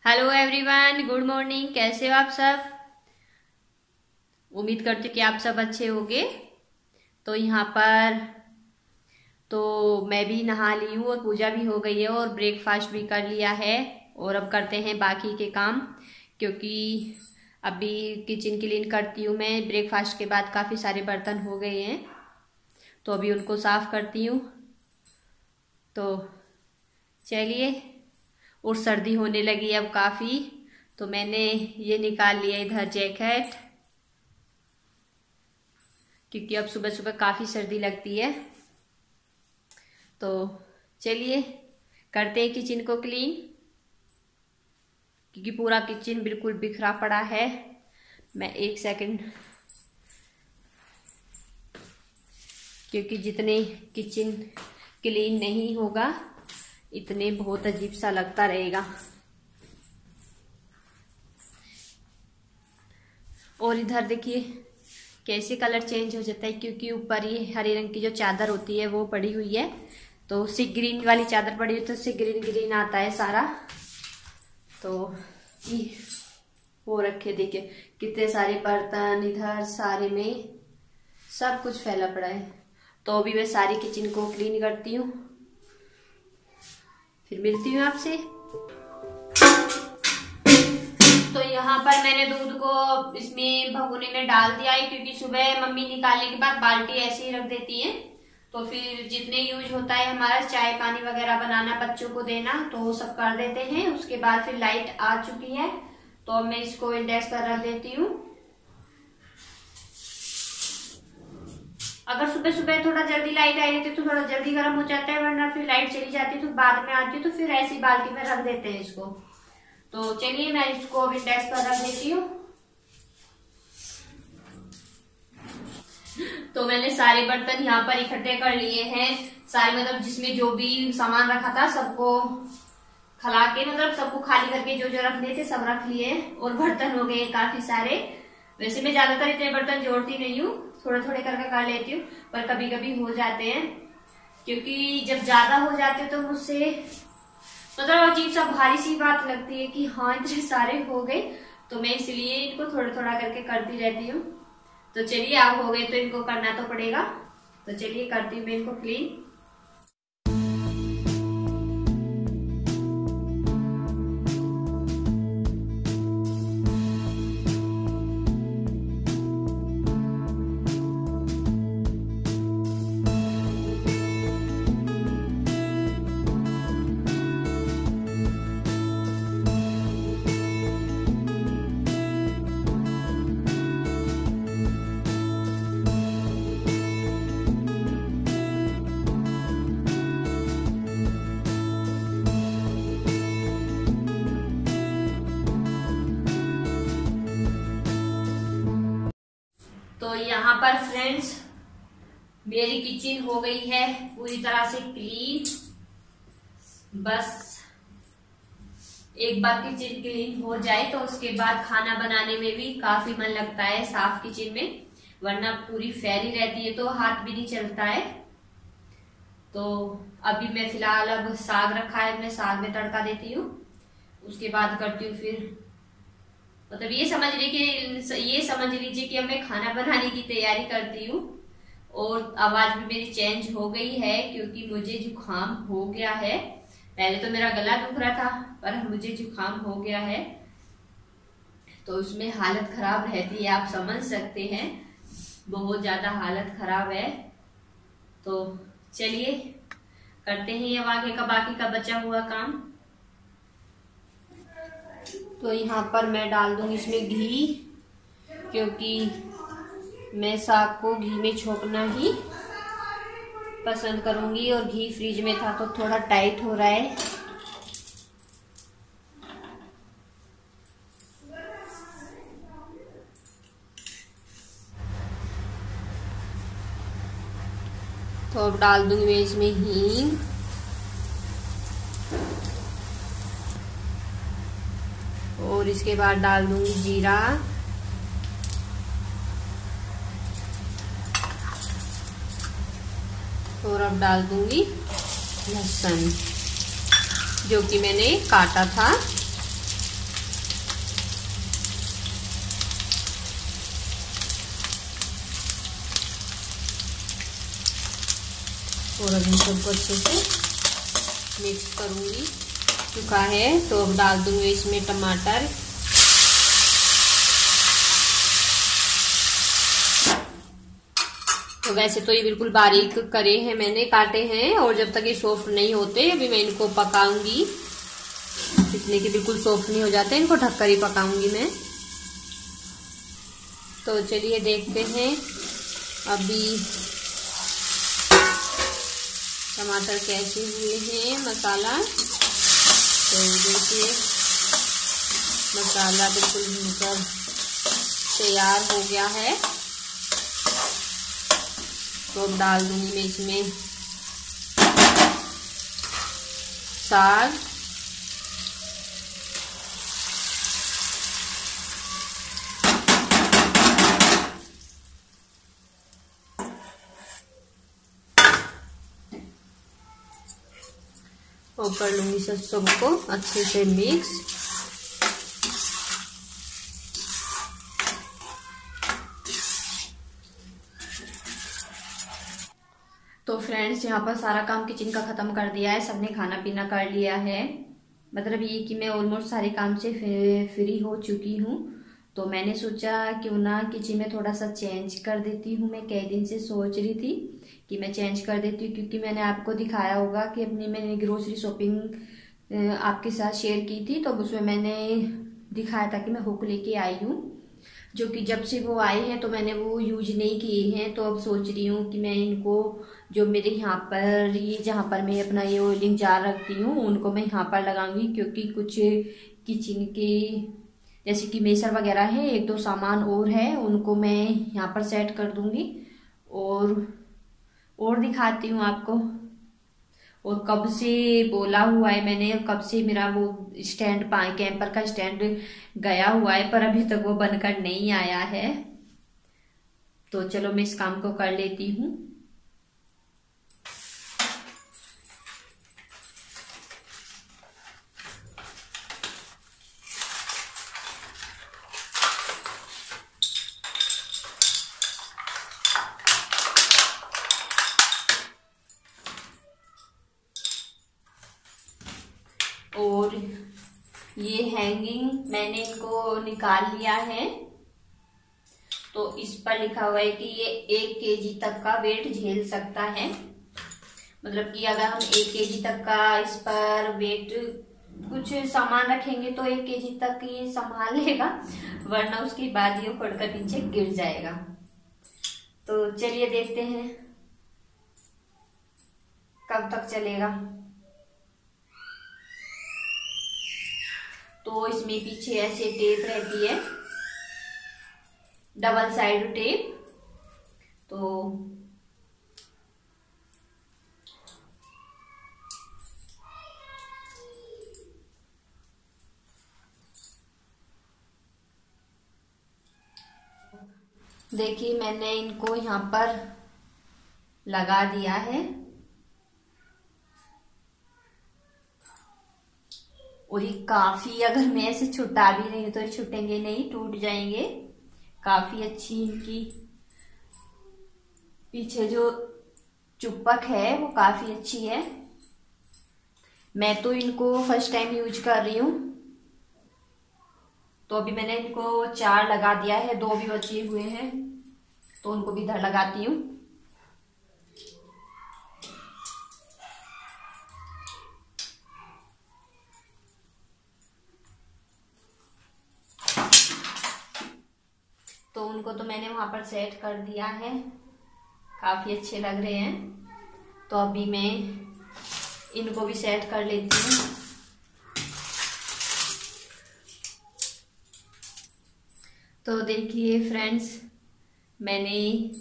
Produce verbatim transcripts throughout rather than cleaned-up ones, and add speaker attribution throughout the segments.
Speaker 1: Hello everyone, good morning. कैसे हो आप सब? उम्मीद करती हूँ कि आप सब अच्छे होंगे। तो यहाँ पर तो मैं भी नहा ली हूँ और पूजा भी हो गई है और ब्रेकफास्ट भी कर लिया है। और अब करते हैं बाकी के काम, क्योंकि अभी किचन क्लीन करती हूँ मैं। ब्रेकफास्ट के बाद काफ़ी सारे बर्तन हो गए हैं तो अभी उनको साफ़ करती हूँ। तो चलिए, और सर्दी होने लगी अब काफ़ी, तो मैंने ये निकाल लिया इधर जैकेट, क्योंकि अब सुबह सुबह काफ़ी सर्दी लगती है। तो चलिए करते हैं किचन को क्लीन, क्योंकि पूरा किचन बिल्कुल बिखरा पड़ा है। मैं एक सेकंड, क्योंकि जितने किचन क्लीन नहीं होगा इतने बहुत अजीब सा लगता रहेगा। और इधर देखिए कैसे कलर चेंज हो जाता है, क्योंकि ऊपर ये हरे रंग की जो चादर होती है वो पड़ी हुई है, तो सी ग्रीन वाली चादर पड़ी हुई तो सी ग्रीन ग्रीन आता है सारा। तो ये वो रखे, देखिए कितने सारे बर्तन इधर सारे में सब कुछ फैला पड़ा है। तो अभी मैं सारी किचन को क्लीन करती हूँ, फिर मिलती हूँ आपसे। तो यहाँ पर मैंने दूध को इसमें भगोने में डाल दिया है, क्योंकि सुबह मम्मी निकालने के बाद बाल्टी ऐसे ही रख देती है, तो फिर जितने यूज होता है हमारा चाय पानी वगैरह बनाना, बच्चों को देना, तो वो सब कर देते हैं। उसके बाद फिर लाइट आ चुकी है तो अब मैं इसको इंडेक्स पर रख देती हूँ। अगर सुबह सुबह थोड़ा जल्दी लाइट आई रहती है तो थोड़ा जल्दी गर्म हो जाता है, वरना फिर लाइट चली जाती है तो बाद में आती है, तो फिर ऐसी बाल्टी में रख देते हैं इसको। तो चलिए मैं इसको अब इंडेक्स पर रख देती हूँ। तो मैंने सारे बर्तन यहाँ पर इकट्ठे कर लिए हैं, सारे मतलब जिसमें जो भी सामान रखा था सबको खला के, मतलब सबको खाली करके जो जो रखने थे सब रख लिए, और बर्तन हो गए काफी सारे। वैसे मैं ज्यादातर इतने बर्तन जोड़ती नहीं हूँ, थोड़े थोड़े करके कर लेती हूँ, पर कभी कभी हो जाते हैं, क्योंकि जब ज्यादा हो जाते हैं तो मुझसे मतलब अजीब सा भारी सी बात लगती है कि हाँ इतने सारे हो गए, तो मैं इसलिए इनको थोड़ा थोड़ा करके करती रहती हूँ। तो चलिए आप हो गए तो इनको करना तो पड़ेगा, तो चलिए करती हूँ मैं इनको क्लीन। तो यहाँ पर फ्रेंड्स मेरी किचन हो गई है पूरी तरह से क्लीन। बस एक बार किचन क्लीन हो जाए तो उसके बाद खाना बनाने में भी काफी मन लगता है साफ किचन में, वरना पूरी फैली रहती है तो हाथ भी नहीं चलता है। तो अभी मैं फिलहाल अब साग रखा है, मैं साग में तड़का देती हूँ, उसके बाद करती हूँ फिर मतलब ये समझ लीजिए ये समझ लीजिए कि अब मैं खाना बनाने की तैयारी करती हूँ। और आवाज भी मेरी चेंज हो गई है, क्योंकि मुझे जुकाम हो गया है। पहले तो मेरा गला दुख रहा था, पर मुझे जुकाम हो गया है, तो उसमें हालत खराब रहती है, आप समझ सकते हैं, बहुत ज्यादा हालत खराब है। तो चलिए करते हैं अब आगे का बाकी का बचा हुआ काम। तो यहाँ पर मैं डाल दूंगी इसमें घी, क्योंकि मैं साग को घी में छोंकना ही पसंद करूंगी, और घी फ्रिज में था तो थोड़ा टाइट हो रहा है। तो अब डाल दूंगी मैं इसमें हींग, और इसके बाद डाल दूंगी जीरा, और अब डाल दूंगी लहसुन जो कि मैंने काटा था। और अब इन सबको अच्छे से मिक्स करूंगी। चुका है तो अब डाल दूंगी इसमें टमाटर। तो वैसे तो ये बिल्कुल बारीक करे हैं मैंने, काटे हैं, और जब तक ये सॉफ्ट नहीं होते अभी मैं इनको पकाऊंगी। जितने कि बिल्कुल सॉफ्ट नहीं हो जाते इनको ढककर ही पकाऊंगी मैं। तो चलिए देखते हैं अभी टमाटर कैसे हुए हैं, मसाला। तो देखिए मसाला बिल्कुल भूनकर तैयार हो गया है। तो अब डाल दूंगी मैं इसमें साग, और कर लूंगी सब सबको अच्छे से मिक्स। तो फ्रेंड्स यहाँ पर सारा काम किचन का खत्म कर दिया है, सबने खाना पीना कर लिया है। मतलब ये कि मैं ऑलमोस्ट सारे काम से फ्री हो चुकी हूँ। तो मैंने सोचा क्यों ना किचन में थोड़ा सा चेंज कर देती हूँ। मैं कई दिन से सोच रही थी कि मैं चेंज कर देती हूँ, क्योंकि मैंने आपको दिखाया होगा कि अपनी मैंने ग्रोसरी शॉपिंग आपके साथ शेयर की थी। तो उसमें मैंने दिखाया था कि मैं हुक लेके आई हूँ, जो कि जब से वो आए हैं तो मैंने वो यूज नहीं किए हैं। तो अब सोच रही हूँ कि मैं इनको जो मेरे यहाँ पर ये जहाँ पर मैं अपना ये ऑयलिंग जार रखती हूँ उनको मैं यहाँ पर लगाऊंगी, क्योंकि कुछ किचन के जैसे कि मेसर वगैरह है, एक दो सामान और है, उनको मैं यहाँ पर सेट कर दूंगी। और और दिखाती हूँ आपको। और कब से बोला हुआ है मैंने, कब से मेरा वो स्टैंड कैंपर का स्टैंड गया हुआ है, पर अभी तक वो बनकर नहीं आया है। तो चलो मैं इस काम को कर लेती हूँ। और ये हैंगिंग मैंने इनको निकाल लिया है। तो इस पर लिखा हुआ है कि ये एक केजी तक का वेट झेल सकता है। मतलब कि अगर हम एक केजी तक का इस पर वेट कुछ सामान रखेंगे तो एक केजी तक ये संभाल लेगा, वरना उसके बाद ये उखड़कर नीचे गिर जाएगा। तो चलिए देखते हैं कब तक चलेगा। तो इसमें पीछे ऐसे टेप रहती है, डबल साइड टेप। तो देखिए मैंने इनको यहाँ पर लगा दिया है। और ये काफी, अगर मैं ऐसे छुटा भी नहीं तो ये छूटेंगे नहीं, टूट जाएंगे। काफी अच्छी इनकी पीछे जो चुप्पक है वो काफी अच्छी है। मैं तो इनको फर्स्ट टाइम यूज कर रही हूँ। तो अभी मैंने इनको चार लगा दिया है, दो भी बचे हुए हैं, तो उनको भी इधर लगाती हूँ। तो उनको तो मैंने वहां पर सेट कर दिया है, काफी अच्छे लग रहे हैं। तो अभी मैं इनको भी सेट कर लेती हूँ। तो देखिए फ्रेंड्स, मैंने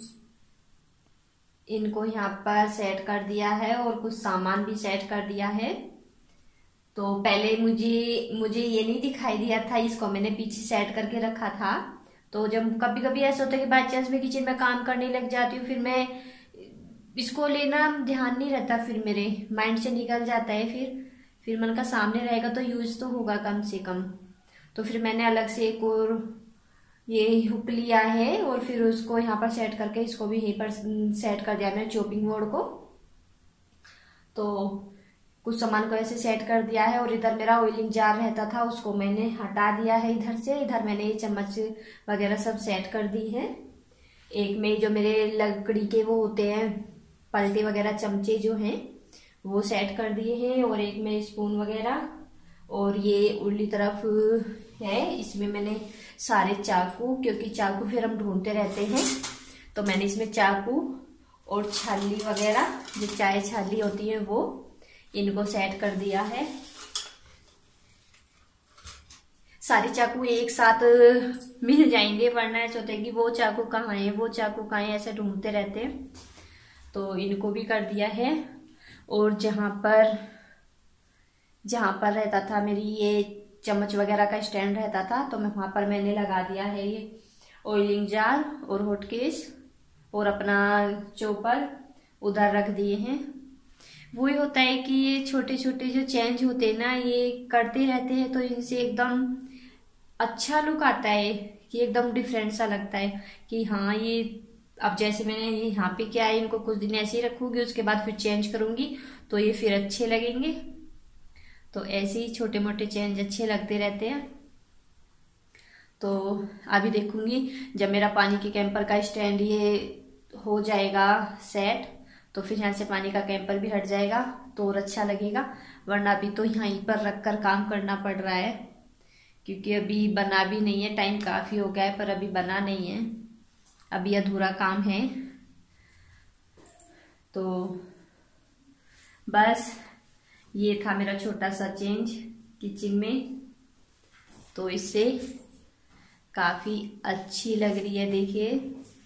Speaker 1: इनको यहाँ पर सेट कर दिया है और कुछ सामान भी सेट कर दिया है। तो पहले मुझे मुझे ये नहीं दिखाई दिया था, इसको मैंने पीछे सेट करके रखा था। तो जब कभी कभी ऐसा होता है कि बाई चांस मैं किचन में काम करने लग जाती हूँ, फिर मैं इसको लेना ध्यान नहीं रहता, फिर मेरे माइंड से निकल जाता है। फिर फिर मन का सामने रहेगा तो यूज तो होगा कम से कम। तो फिर मैंने अलग से एक और ये हुक लिया है और फिर उसको यहाँ पर सेट करके इसको भी यहीं पर सेट कर दिया मैंने चॉपिंग बोर्ड को। तो कुछ सामान को ऐसे सेट कर दिया है। और इधर मेरा ऑयलिंग जार रहता था, उसको मैंने हटा दिया है इधर से। इधर मैंने ये चम्मच वगैरह सब सेट कर दी है। एक में जो मेरे लकड़ी के वो होते हैं पलटे वगैरह चमचे जो हैं वो सेट कर दिए हैं। और एक में स्पून वगैरह। और ये उर्ली तरफ है, इसमें मैंने सारे चाकू, क्योंकि चाकू फिर हम ढूंढते रहते हैं, तो मैंने इसमें चाकू और छाली वगैरह जो चाय छाली होती है वो, इनको सेट कर दिया है। सारे चाकू एक साथ मिल जाएंगे, वरना ऐसा होता है कि वो चाकू कहाँ है वो चाकू कहाँ है, ऐसे ढूंढते रहते हैं। तो इनको भी कर दिया है। और जहाँ पर जहाँ पर रहता था मेरी ये चम्मच वगैरह का स्टैंड रहता था, तो मैं वहां पर मैंने लगा दिया है ये ऑयलिंग जार और हॉटकेस और अपना चॉपर उधर रख दिए हैं। वही होता है कि ये छोटे छोटे जो चेंज होते हैं ना, ये करते रहते हैं तो इनसे एकदम अच्छा लुक आता है, कि एकदम डिफरेंट सा लगता है कि हाँ ये अब जैसे मैंने यहाँ पे क्या है, इनको कुछ दिन ऐसे ही रखूंगी, उसके बाद फिर चेंज करूंगी तो ये फिर अच्छे लगेंगे। तो ऐसे ही छोटे मोटे चेंज अच्छे लगते रहते हैं। तो अभी देखूंगी जब मेरा पानी के कैंपर का स्टैंड ये हो जाएगा सेट, तो फिर यहाँ से पानी का कैंपर भी हट जाएगा तो और अच्छा लगेगा। वरना अभी तो यहीं पर रख कर काम करना पड़ रहा है, क्योंकि अभी बना भी नहीं है, टाइम काफी हो गया है पर अभी बना नहीं है, अभी अधूरा काम है। तो बस ये था मेरा छोटा सा चेंज किचन में। तो इससे काफी अच्छी लग रही है, देखिए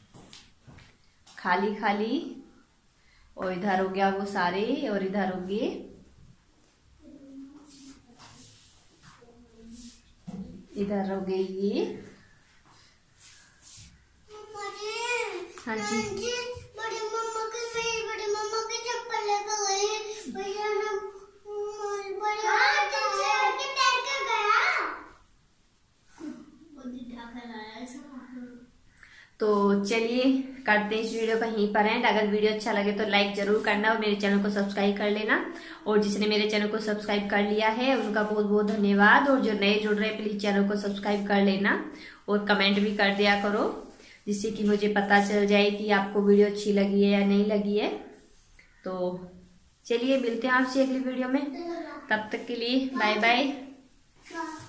Speaker 1: खाली खाली। और इधर हो गया वो सारे, और इधर हो गए इधर हो गई ये। हाँ जी,
Speaker 2: बड़ी मम्मा के मेरी बड़ी मम्मा के चप्पल लेकर गई भैया ना, बड़ी हाँ चल के तैर के गया वो दिखा कर आया ऐसा।
Speaker 1: तो चलिए करते हैं इस वीडियो का यहीं पर एंड। अगर वीडियो अच्छा लगे तो लाइक जरूर करना और मेरे चैनल को सब्सक्राइब कर लेना। और जिसने मेरे चैनल को सब्सक्राइब कर लिया है उनका बहुत बहुत धन्यवाद। और जो नए जुड़ रहे हैं प्लीज चैनल को सब्सक्राइब कर लेना और कमेंट भी कर दिया करो, जिससे कि मुझे पता चल जाए कि आपको वीडियो अच्छी लगी है या नहीं लगी है। तो चलिए मिलते हैं आपसे अगली वीडियो में, तब तक के लिए बाय बाय।